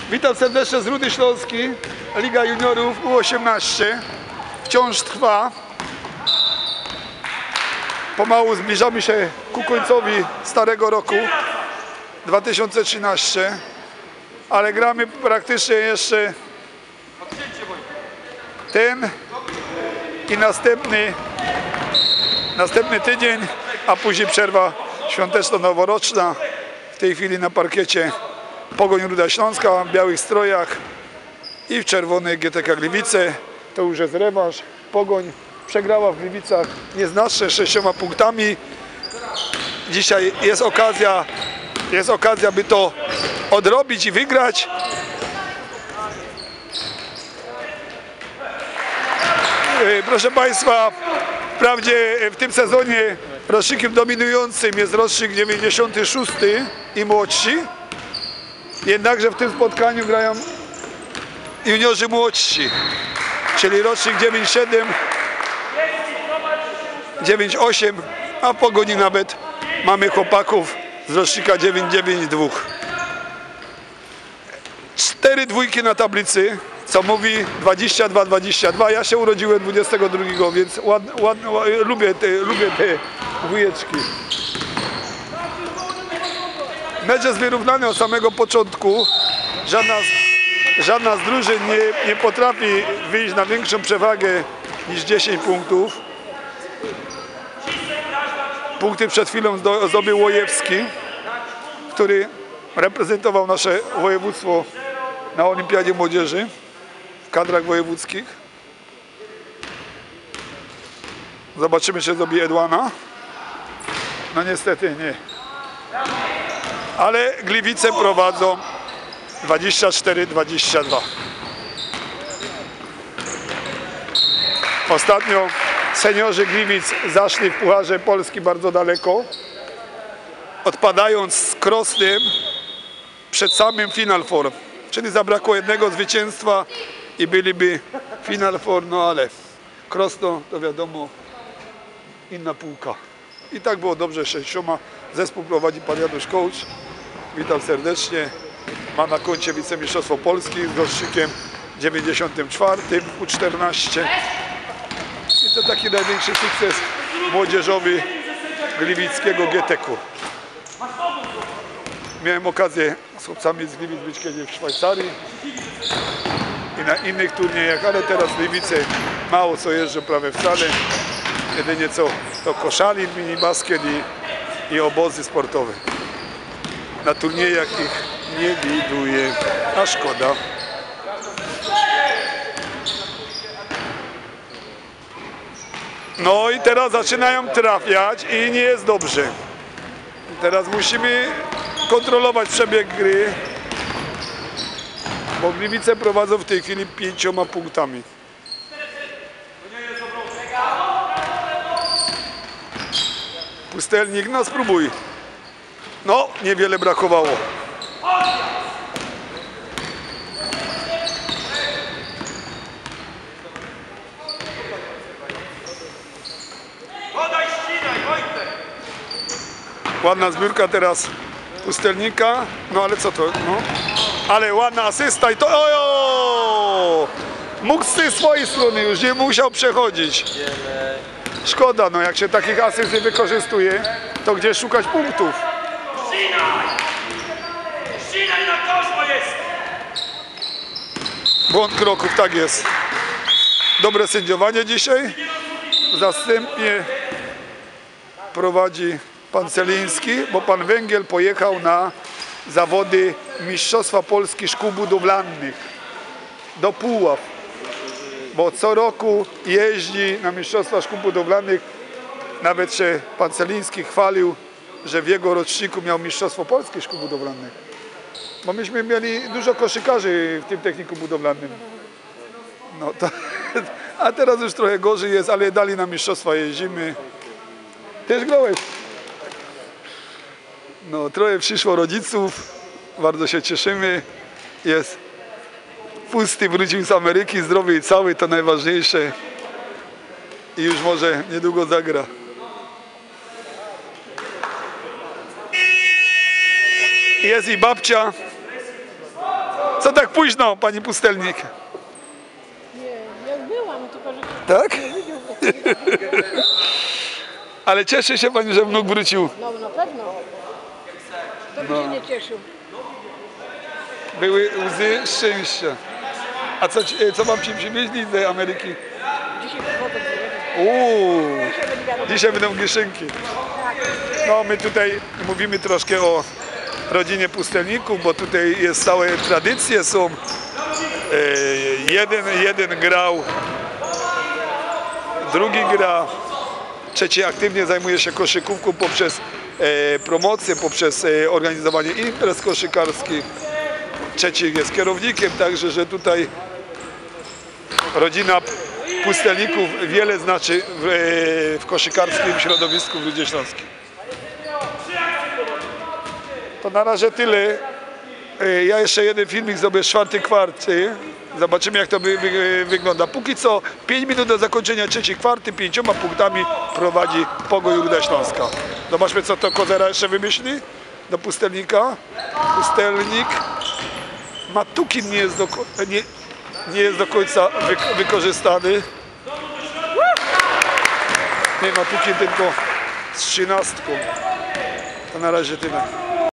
Witam serdecznie z Rudy Śląski, Liga Juniorów U18 wciąż trwa. Pomału zbliżamy się ku końcowi starego roku 2013, ale gramy praktycznie jeszcze ten i następny tydzień, a później przerwa świąteczno-noworoczna. W tej chwili na parkiecie Pogoń Ruda Śląska w białych strojach i w czerwonej GTK Gliwice. To już jest rewanż. Pogoń przegrała w Gliwicach nieznacznie 6 punktami. Dzisiaj jest okazja, by to odrobić i wygrać. Proszę Państwa, wprawdzie w tym sezonie rocznikiem dominującym jest rocznik 96 i młodsi. Jednakże w tym spotkaniu grają juniorzy młodsi, czyli rocznik 97, 98, a w Pogoni nawet mamy chłopaków z rocznika 99-2. 4 dwójki na tablicy, co mówi 22-22. Ja się urodziłem 22, więc lubię te dwójeczki. Mecz jest wyrównany od samego początku. Żadna z drużyn nie potrafi wyjść na większą przewagę niż 10 punktów. Punkty przed chwilą zdobył Łojewski, który reprezentował nasze województwo na Olimpiadzie Młodzieży w kadrach wojewódzkich. Zobaczymy, czy zrobi Edłana. No niestety nie. Ale Gliwice prowadzą 24-22. Ostatnio seniorzy Gliwic zaszli w Pucharze Polski bardzo daleko, odpadając z Krosnem przed samym Final Four. Czyli zabrakło jednego zwycięstwa i byliby Final Four, no ale Krosno to wiadomo inna półka. I tak było dobrze 6. Zespół prowadzi pan Janusz Kołcz. Witam serdecznie. Ma na koncie wicemistrzostwo Polski z rocznikiem 94 U14. I to taki największy sukces młodzieżowy gliwickiego GTK-u. Miałem okazję z chłopcami z Gliwic być kiedyś w Szwajcarii i na innych turniejach, ale teraz Gliwice mało co jeżdżą, prawie wcale. Jedynie co to koszalin, minibasket i obozy sportowe. Na turniejach ich nie widuję, a szkoda. No i teraz zaczynają trafiać i nie jest dobrze. Teraz musimy kontrolować przebieg gry, bo Gliwice prowadzą w tej chwili 5 punktami. Pustelnik, no spróbuj. No, niewiele brakowało. Ładna zbiórka teraz Pustelnika. No ale co to? No. Ale ładna asysta i to... Ojo! Mógł z tej swojej strony już, nie musiał przechodzić. Szkoda, no jak się takich asyst nie wykorzystuje, to gdzie szukać punktów? Błąd kroków, tak jest. Dobre sędziowanie dzisiaj. W zastępie prowadzi pan Celiński, bo pan Węgiel pojechał na zawody Mistrzostwa Polski Szkół Budowlanych do Puław, bo co roku jeździ na Mistrzostwa Szkół Budowlanych. Nawet się pan Celiński chwalił, że w jego roczniku miał Mistrzostwo Polskie Szkół Budowlanych. Bo myśmy mieli dużo koszykarzy w tym technikum budowlanym. No to, a teraz już trochę gorzej jest, ale dali na mistrzostwa, jeździmy. Też grałeś? No trochę przyszło rodziców, bardzo się cieszymy. Jest pusty, wrócił z Ameryki, zdrowy i cały, to najważniejsze. I już może niedługo zagra. Jest i babcia Co tak późno, pani pustelnik? Nie, ja byłam, tylko że Tak? nie widział. Ale cieszy się pani, że wnuk wrócił. No na pewno. Kto by się nie cieszył? Były łzy szczęścia. A co wam ci przywieźli z Ameryki? Dzisiaj wodę Uuu, Dzisiaj będzie wiadomo. dzisiaj będą gieszynki. No my tutaj mówimy troszkę o rodzinie pustelników, bo tutaj jest stałe tradycje są. Jeden grał, drugi gra, trzeci aktywnie zajmuje się koszykówką poprzez promocję, poprzez organizowanie imprez koszykarskich. Trzeci jest kierownikiem, także że tutaj rodzina pustelników wiele znaczy w koszykarskim środowisku w Rudzie Śląskim. To na razie tyle. Ja jeszcze jeden filmik zrobię, 4. kwart. Zobaczymy, jak to wygląda. Póki co 5 minut do zakończenia 3. kwarty, 5 punktami prowadzi Pogoń Ruda Śląska. Zobaczmy, co to Kozera jeszcze wymyśli do pustelnika. Pustelnik Matukin nie jest do końca wykorzystany. Nie Matukin, tylko z 13. To na razie tyle.